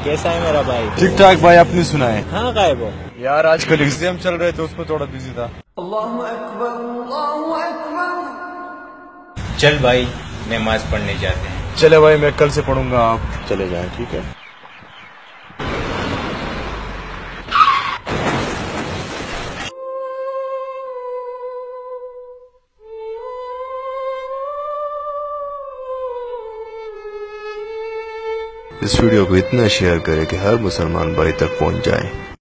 कैसा है मेरा भाई? ठीक ठाक भाई, अपनी सुनाए। हाँ गायब हो यार आजकल एग्जाम चल रहे थे, उसमें थोड़ा बिजी था। अल्लाहु अकबर, अल्लाहु अकबर। चल भाई नमाज पढ़ने जाते हैं। चले भाई, मैं कल से पढ़ूंगा, आप चले जाएं, ठीक है। इस वीडियो को इतना शेयर करें कि हर मुसलमान भाई तक पहुंच जाए।